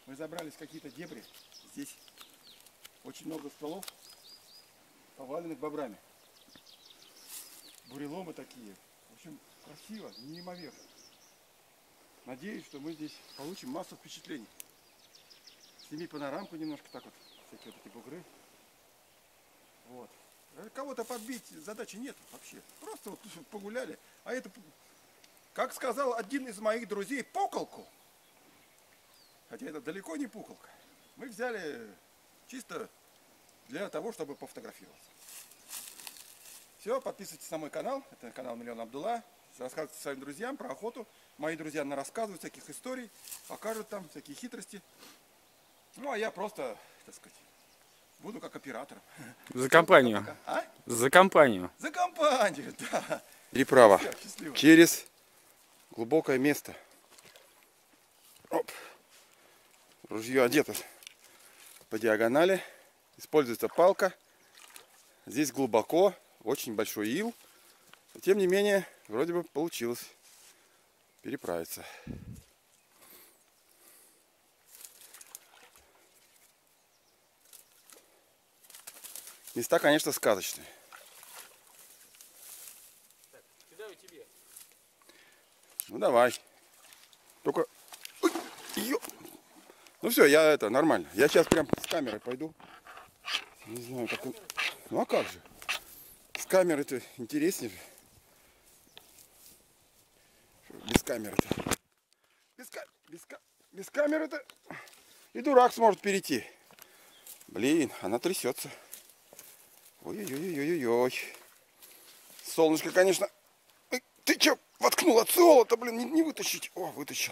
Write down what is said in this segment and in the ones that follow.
Мы забрались в какие-то дебри. Здесь очень много стволов, поваленных бобрами. Буреломы такие. В общем, красиво, неимоверно. Надеюсь, что мы здесь получим массу впечатлений. Сними панорамку немножко так вот. Всякие вот эти бугры. Вот. Кого-то подбить задачи нет вообще. Просто вот погуляли. А это, как сказал один из моих друзей, пуколку. Хотя это далеко не пуколка. Мы взяли чисто для того, чтобы пофотографироваться. Все, подписывайтесь на мой канал. Это канал Миллион Абдулла. Рассказывайте своим друзьям про охоту. Мои друзья рассказывают всяких историй, покажут там всякие хитрости. Ну, а я просто, так сказать, буду как оператором. За компанию. А? За компанию. За компанию, да. Переправа. Все, через глубокое место. Оп. Ружье одето по диагонали. Используется палка. Здесь глубоко, очень большой ил. Но, тем не менее, вроде бы получилось переправиться. Места, конечно, сказочные. Так, кидаю тебе. Ну давай. Только... Ой, ну все, я это, нормально. Я сейчас прям с камерой пойду. Не знаю, как... Ну а как же? С камерой-то интереснее же. Без камеры-то. Без камеры-то и дурак сможет перейти. Блин, она трясется. Ой-ой-ой-ой-ой. Солнышко, конечно. Ой, ты че, воткнул от золота, блин, не вытащить. О, вытащил.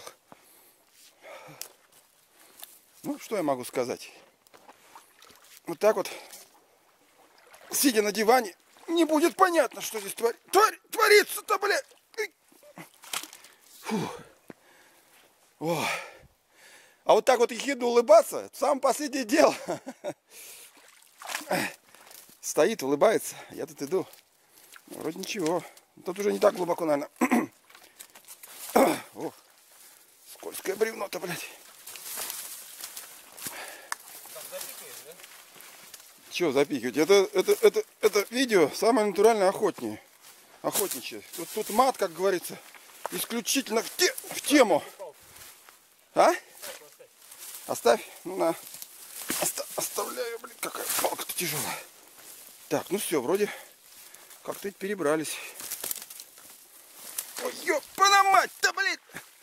Ну, что я могу сказать? Вот так вот, сидя на диване, не будет понятно, что здесь творится-то, блядь. О. А вот так вот ехидно улыбаться, самое последнее дело. Стоит, улыбается. Я тут иду. Вроде ничего. Тут уже не так глубоко, наверное. О, скользкое бревно-то, блядь. Че запихивать? Это видео самое натуральное охотничье. Тут мат, как говорится, исключительно в тему. А? Оставь? Ну на. Оставляю, блин, какая палка-то тяжелая. Так, ну все, вроде как-то перебрались. Ой, ёпана мать-то, блин!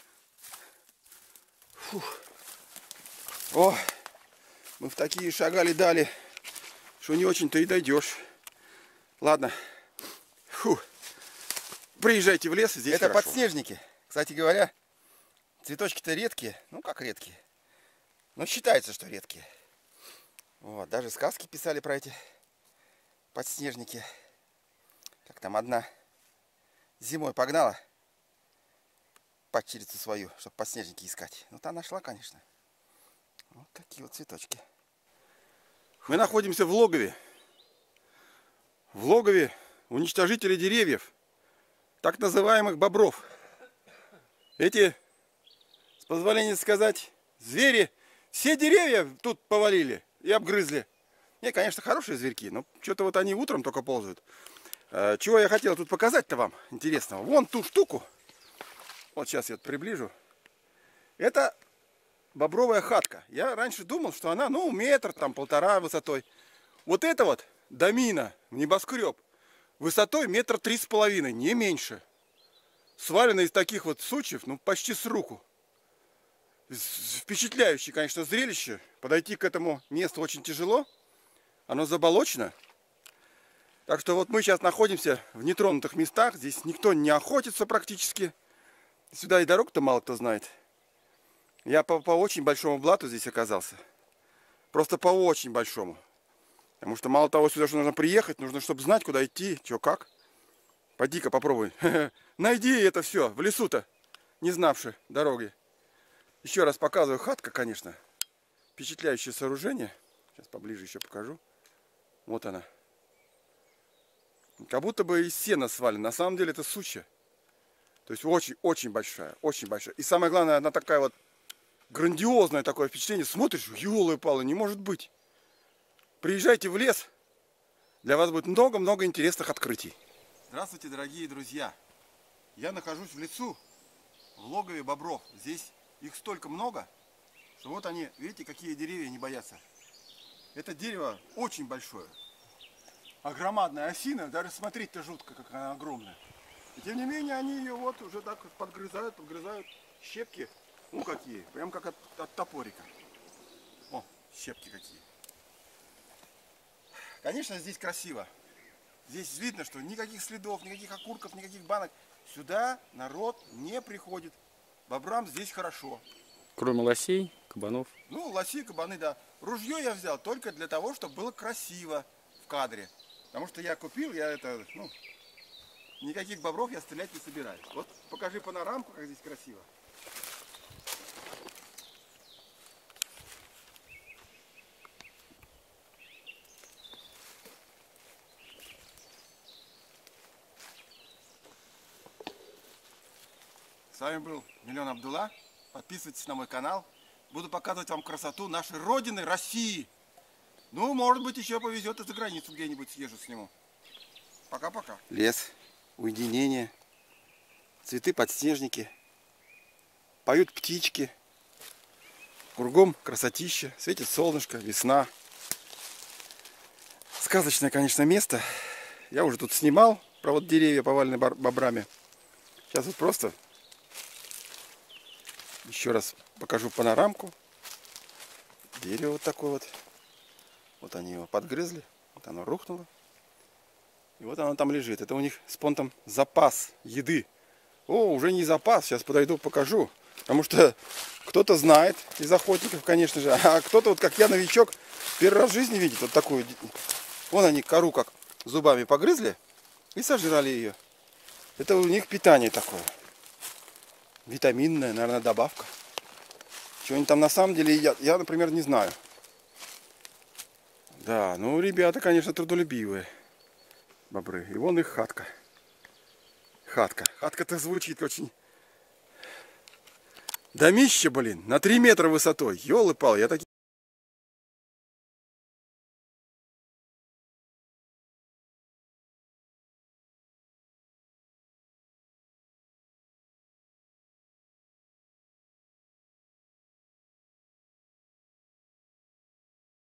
Фух. О, мы в такие шагали дали, что не очень-то и дойдешь. Ладно. Фу. Приезжайте в лес, здесь это хорошо. подснежники. Кстати говоря, цветочки-то редкие. Ну, как редкие. Но считается, что редкие. Вот, даже сказки писали про эти подснежники. Как там одна зимой погнала падчерицу свою, чтобы подснежники искать. Ну, та нашла, конечно. Вот такие вот цветочки. Мы находимся в логове. В логове уничтожителей деревьев. Так называемых бобров. Эти, с позволения сказать, звери все деревья тут повалили и обгрызли. Не, конечно, хорошие зверьки, но что-то вот они утром только ползают. Чего я хотел тут показать-то вам интересного? Вон ту штуку. Вот сейчас я приближу. Это бобровая хатка. Я раньше думал, что она, ну, метр, там, полтора высотой. Вот это вот домина, небоскреб, высотой 3,5 метра, не меньше. Свалена из таких вот сучьев, ну, почти с руку. Впечатляющее, конечно, зрелище. Подойти к этому месту очень тяжело. Оно заболочено. Так что вот мы сейчас находимся в нетронутых местах. Здесь никто не охотится практически. Сюда и дорогу-то мало кто знает. Я по очень большому блату здесь оказался. Просто по очень большому. Потому что мало того, сюда что нужно приехать, нужно, чтобы знать, куда идти, что как. Пойди-ка попробуй. Найди это все в лесу-то, не знавши дороги. Еще раз показываю, хатка, конечно. Впечатляющее сооружение. Сейчас поближе еще покажу. Вот она. Как будто бы из сена свалена. На самом деле это сучья. То есть очень-очень большая. Очень большая. И самое главное, она такая вот грандиозное такое впечатление. Смотришь, ёлы-палы, не может быть. Приезжайте в лес, для вас будет много-много интересных открытий. Здравствуйте, дорогие друзья. Я нахожусь в лесу, в логове бобров. Здесь их столько много, что вот они, видите, какие деревья не боятся. Это дерево очень большое. А громадная осина, даже смотреть-то жутко, как она огромная. И тем не менее, они ее вот уже так подгрызают, щепки. Ну какие, прям как от топорика. О, щепки какие. Конечно, здесь красиво. Здесь видно, что никаких следов, никаких окурков, никаких банок. Сюда народ не приходит. Бобрам здесь хорошо. Кроме лосей, кабанов. Ну, лоси, кабаны, да. Ружье я взял только для того, чтобы было красиво в кадре. Потому что я купил, никаких бобров я стрелять не собираюсь. Вот покажи панорамку, как здесь красиво. С вами был Миллион Абдулла. Подписывайтесь на мой канал. Буду показывать вам красоту нашей родины, России. Ну, может быть, еще повезет и за границу где-нибудь съезжу сниму. Пока-пока. Лес, уединение, цветы, подснежники, поют птички. Кругом красотища, светит солнышко, весна. Сказочное, конечно, место. Я уже тут снимал про вот деревья, поваленные бобрами. Сейчас вот просто еще раз покажу панорамку. Дерево вот такое вот. Вот они его подгрызли. Вот оно рухнуло. И вот оно там лежит. Это у них с понтом запас еды. О, уже не запас. Сейчас подойду, покажу. Потому что кто-то знает из охотников, конечно же. А кто-то, вот как я, новичок, первый раз в жизни видит вот такую. Вон они кору как зубами погрызли и сожрали ее. Это у них питание такое. Витаминная, наверное, добавка. Что они там на самом деле едят, я, например, не знаю. Да, ну ребята, конечно, трудолюбивые бобры. И вон их хатка. Хатка-то звучит очень... Домище, блин, на 3 метра высотой. Ёлы-палы, я такие...